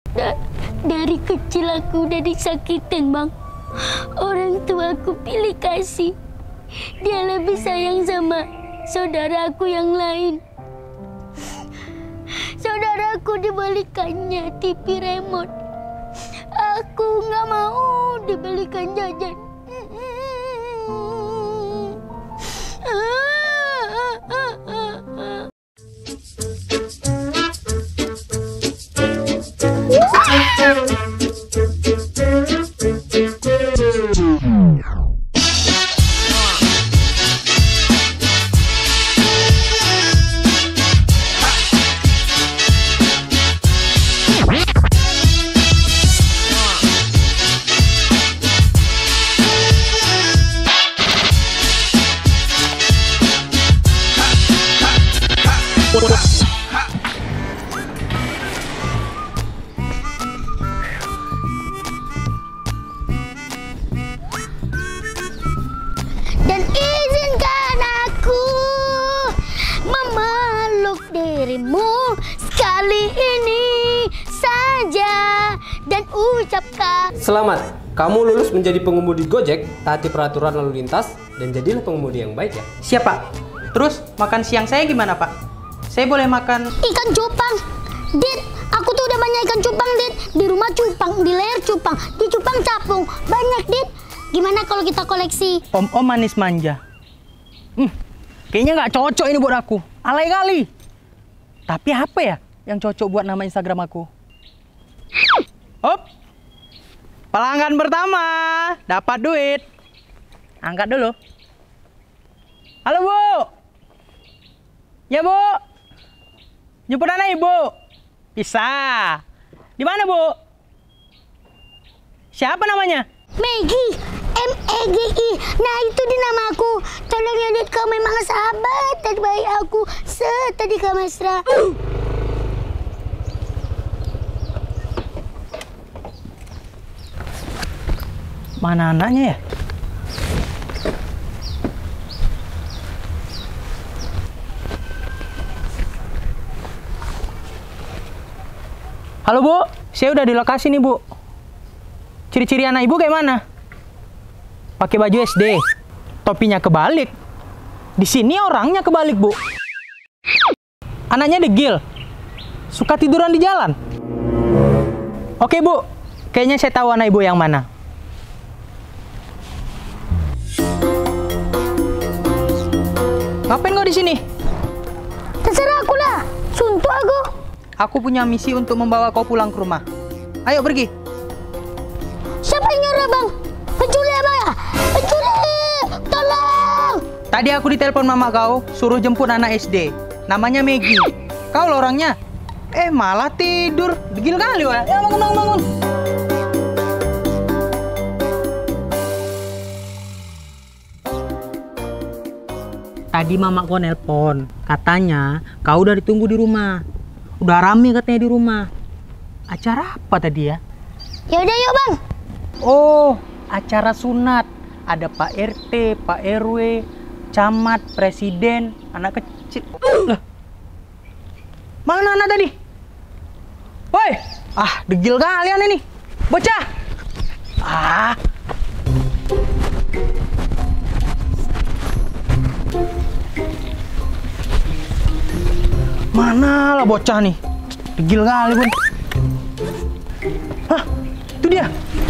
Dari kecil aku udah disakitin, Bang. Orang tua aku pilih kasih. Dia lebih sayang sama saudaraku yang lain. Saudaraku dibelikannya TV remote. Aku nggak mau dibelikan jajan. Dan izinkan aku memeluk dirimu sekali ini saja dan ucapkan Selamat, kamu lulus menjadi pengemudi Gojek, taati peraturan lalu lintas, dan jadilah pengemudi yang baik ya. Siap, Pak. Terus makan siang saya gimana, Pak? Saya boleh makan ikan cupang. Dit, aku tuh udah banyak ikan cupang, Dit. Di rumah cupang, di leher cupang, di cupang capung. Banyak, Dit. Gimana kalau kita koleksi? om-om manis manja. Kayaknya nggak cocok ini buat aku. Alay kali. Tapi apa ya yang cocok buat nama Instagram aku? Hop. Pelanggan pertama dapat duit. Angkat dulu. Halo, Bu. Ya, Bu. Jemput anak Ibu. Bisa. Di mana, Bu? Siapa namanya? Maggie, MEGI. Nah, itu di nama aku. Tolong ya, Dit, kau memang sahabat terbaik aku setadi kau mesra. Mana anaknya ya? Halo, Bu, saya udah di lokasi nih, Bu. Ciri-ciri anak Ibu kayak mana? Pakai baju SD, topinya kebalik. Di sini orangnya kebalik, Bu. Anaknya degil, suka tiduran di jalan. Oke, Bu, kayaknya saya tahu anak Ibu yang mana. Ngapain kau di sini? Terserah aku lah. Suntuk aku. Aku punya misi untuk membawa kau pulang ke rumah. Ayo pergi. Siapa yang nyuruh, Bang? Pencuri apa ya? Pencuri! Tolong! Tadi aku ditelepon mama kau, suruh jemput anak SD. Namanya Maggie. Kau loh orangnya. Malah tidur. Degil kali, wah. Ya, bangun, bangun, bangun. Tadi mama kau nelpon. Katanya kau udah ditunggu di rumah. Udah rame katanya di rumah. Acara apa tadi ya? Yaudah, yuk, Bang. Oh, acara sunat. Ada Pak RT, Pak RW, camat, presiden, anak kecil. Lah, mana anak tadi? Woi, degil kalian ini. Bocah. Mana lah bocah nih? Degil kali, Bun. Itu dia.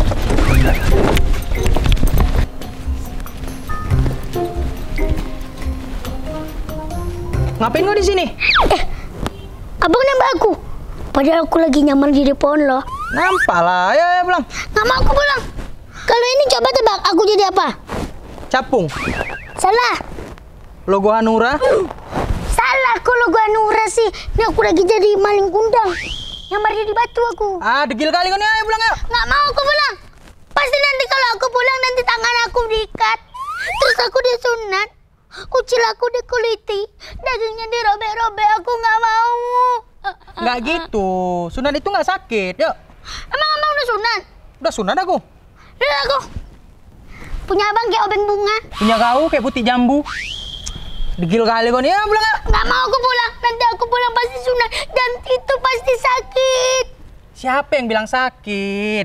Ngapain kau di sini? Abang nambah aku. Padahal aku lagi nyaman di depan lo. Nampak lah, ya pulang. Nggak mau aku pulang. Kalau ini coba tebak, aku jadi apa? Capung. Salah. Logo Hanura. Salah, kok logo Hanura sih. Ini aku lagi jadi maling kundang. Nyamar di batu aku. Degil kali kau nih, ayo pulang yuk. Nggak mau aku pulang. Pasti nanti kalau aku pulang nanti tangan aku diikat. Terus aku disunat. Kucil aku dikuliti. Dagingnya dirobek-robek. Aku nggak mau. Nggak gitu. Sunat itu nggak sakit. Yuk. Emang abang udah sunat? Udah sunat aku. Udah aku. Punya abang kayak obeng bunga. Punya kau kayak putih jambu. Degil kali kau nih, ya pulang yuk. Nggak mau aku pulang. Nanti aku pulang pasti sunat. Dan itu pasti sakit. Siapa yang bilang sakit?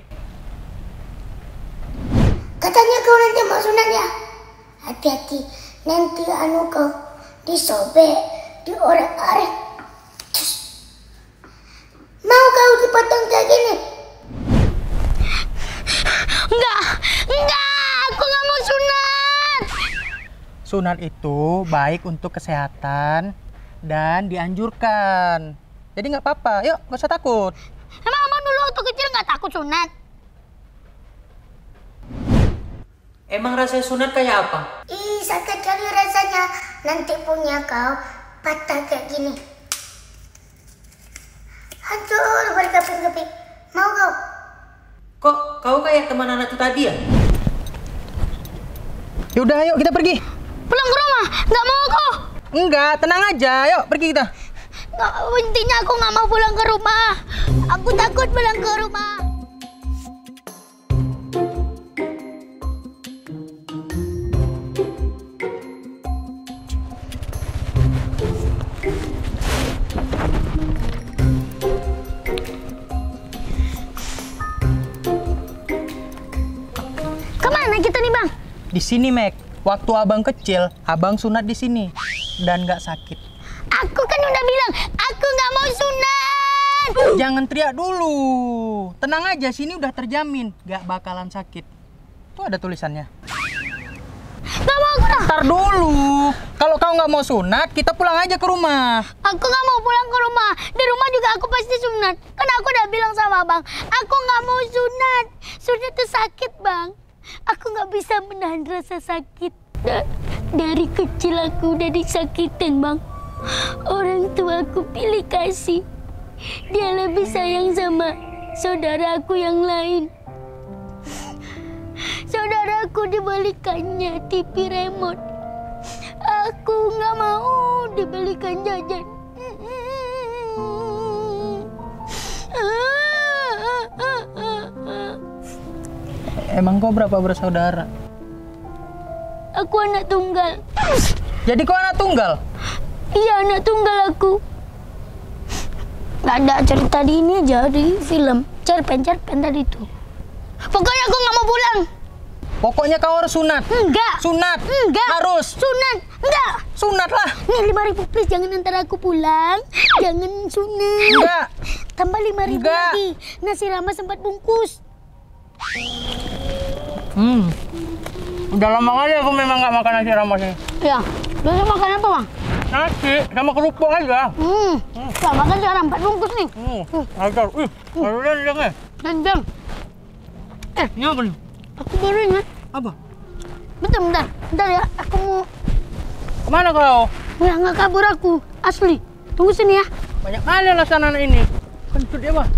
Katanya kau nanti mau sunat ya? Hati-hati, nanti kau disobek, diorek-orek. Mau kau dipotong kayak gini? Enggak, aku nggak mau sunat. Sunat itu baik untuk kesehatan dan dianjurkan. Jadi nggak apa-apa, yuk nggak usah takut. Emang abang dulu waktu kecil nggak takut sunat? Emang rasanya sunat kayak apa? Ih, sakit kali rasanya. Nanti punya kau patah kayak gini. Hancur berkeping-keping. Mau kau? Kok kau kayak teman anakku tadi ya? Yaudah, ayo kita pergi. Pulang ke rumah? Nggak mau kau? Enggak, tenang aja. Yuk pergi kita. Nggak, intinya aku nggak mau pulang ke rumah. Aku takut pulang ke rumah. Kemana kita nih, Bang? Di sini, Mek. Waktu abang kecil, abang sunat di sini dan nggak sakit. Aku kan udah bilang, aku nggak mau sunat. Jangan teriak dulu. Tenang aja, sini udah terjamin nggak bakalan sakit. Tuh ada tulisannya. Nggak mau aku dah. Ntar dulu. Kalau kau nggak mau sunat, kita pulang aja ke rumah. Aku nggak mau pulang ke rumah. Di rumah juga aku pasti sunat. Kan aku udah bilang sama Bang, aku nggak mau sunat. Sunat itu sakit, Bang. Aku nggak bisa menahan rasa sakit. Dari kecil aku udah disakitin, Bang. Orang tua aku pilih kasih. Dia lebih sayang sama saudaraku yang lain. Saudaraku dibelikannya TV remote. Aku nggak mau dibelikan jajan. Emang kau berapa bersaudara? Aku anak tunggal. Jadi kau anak tunggal? Iya, anak tunggal aku. Gak ada cerita di ini aja, di film. Cerpen tadi itu. Pokoknya aku nggak mau pulang. Pokoknya kau harus sunat. Enggak. Sunat. Enggak. Harus. Sunat. Enggak. Sunat lah. Nih 5.000 please, jangan antar aku pulang. Jangan sunat. Enggak. Tambah 5.000 Enggak. lagi. Nasi rames 4 bungkus. Udah lama kali aku memang nggak makan nasi rames ini. Ya. Biasa makan apa, Bang? Nasi sama kerupuk aja. Nah, makan sekarang 4 bungkus nih. Ajar. Baru lihat. Dan. Ini apa nih? Aku baru ingat. Apa? Bentar ya. Aku mau. Kemana kau? Ya, nggak kabur aku. Asli. Tunggu sini ya. Banyak kali alasan anak ini. Kentut dia, Pak.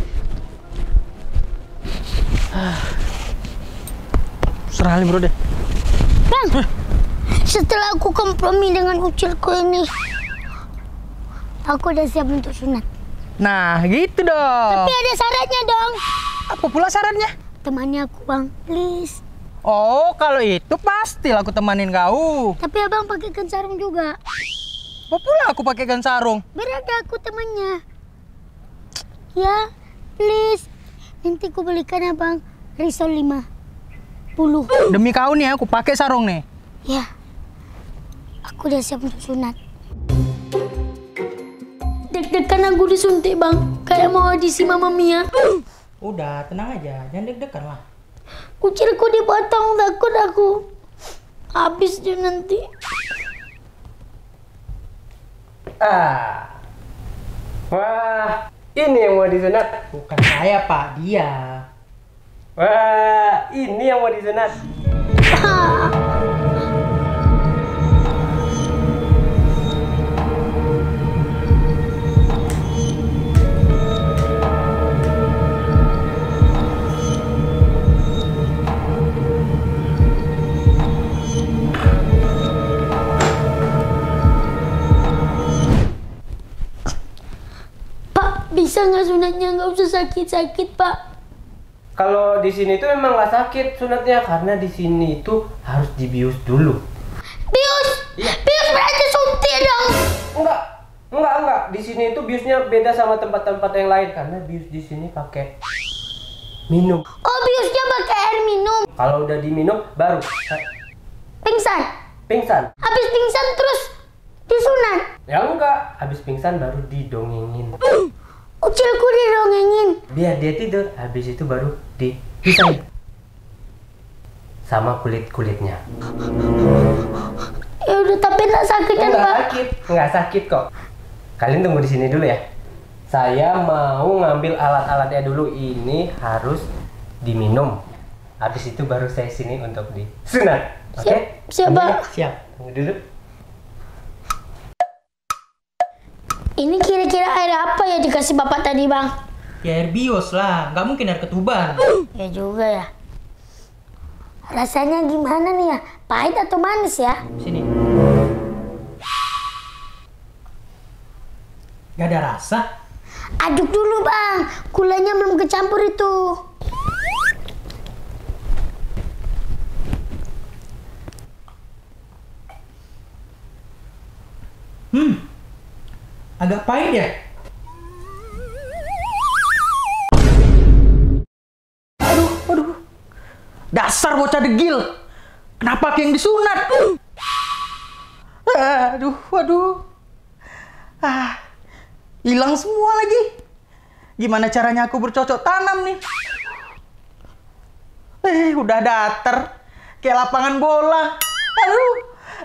Serah bro deh. Bang, setelah aku kompromi dengan ucilku ini, aku udah siap untuk sunat. Nah, gitu dong. Tapi ada syaratnya dong. Apa pula syaratnya? Temani aku, Bang, please. Oh, kalau itu pasti aku temanin kau. Tapi abang pakaikan sarung juga. Apa pula aku pakaikan sarung? Biar ada aku temannya. Ya, please. Nanti aku belikan abang risol 50. Demi kau nih, aku pakai sarung nih. Ya, aku udah siap untuk sunat. Deg-degan aku disuntik, Bang. Kayak mau audisi Mamma Mia. Udah, tenang aja. Jangan deg-degan lah. Kucilku dipotong, takut aku. Habis dia nanti. Wah, ini yang mau disunat. Bukan saya, Pak. Dia. Wah, ini yang mau disunat. Pak, bisa nggak sunatnya nggak usah sakit-sakit, Pak? Kalau di sini tuh emang nggak sakit sunatnya karena di sini itu harus dibius dulu. Bius? Iya. Bius berarti suntik dong. Enggak, Enggak. Di sini itu biusnya beda sama tempat-tempat yang lain karena bius di sini pakai minum. Oh, biusnya pakai air minum. Kalau udah diminum baru Pingsan. Habis pingsan terus disunat. Ya enggak, habis pingsan baru didongengin. Ucilku didongengin. Biar dia tidur, habis itu baru dipisahin sama kulit-kulitnya. Ya udah, tapi tak sakit kan, Pak? Enggak sakit kok. Kalian tunggu di sini dulu ya. Saya mau ngambil alat-alatnya dulu. Ini harus diminum. Habis itu baru saya sini untuk disunat. Oke? Siap, Pak. Siap. Tunggu dulu. Ini kira-kira air apa ya dikasih Bapak tadi, Bang? Ya air bios lah, nggak mungkin air ketuban. Ya juga ya. Rasanya gimana nih ya? Pahit atau manis ya? Sini. Gak ada rasa. Aduk dulu, Bang. Gulanya belum kecampur itu. Agak pahit ya? Aduh. Dasar bocah degil. Kenapa yang disunat? Waduh. Hilang semua lagi. Gimana caranya aku bercocok tanam nih? Udah datar. Kayak lapangan bola. Aduh.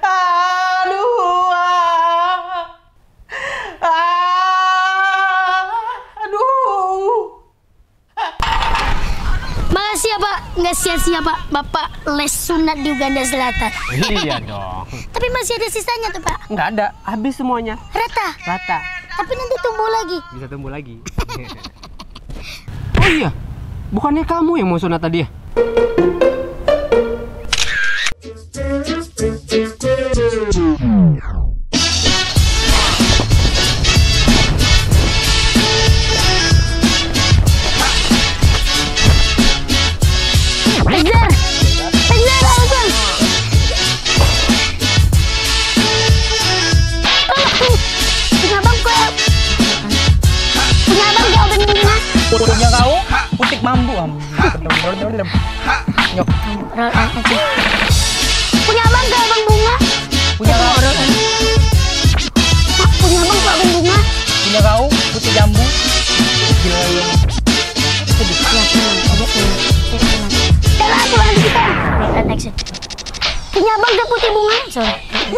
Makasih ya, Pak. Nggak sia-sia, Pak. Bapak les sunat di Uganda Selatan. Iya dong. Tapi masih ada sisanya tuh, Pak. Nggak ada, habis semuanya. Rata. Tapi nanti tumbuh lagi. Bisa tumbuh lagi. Oh iya, bukannya kamu yang mau sunat tadi ya? Punya kau putik mambu. Nyok. Punya abang gak abang bunga? Punya kau. Punya abang gak abang bunga? Punya kau putih jambu. Punya abang gak putih bunga? Sorry.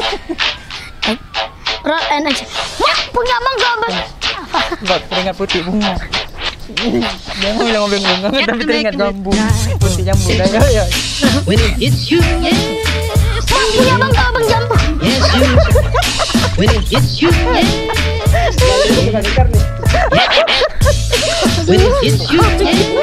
Roll and action. Punya abang gak abang? Gak teringat putih bunga. Jangan bilang bunga, tapi teringat jambu. Putih jambu. Ya. When it hits you, yes. Bang, punya abang gak abang jambu? Yes, you. When it hits you, yes. When it hits you, yes.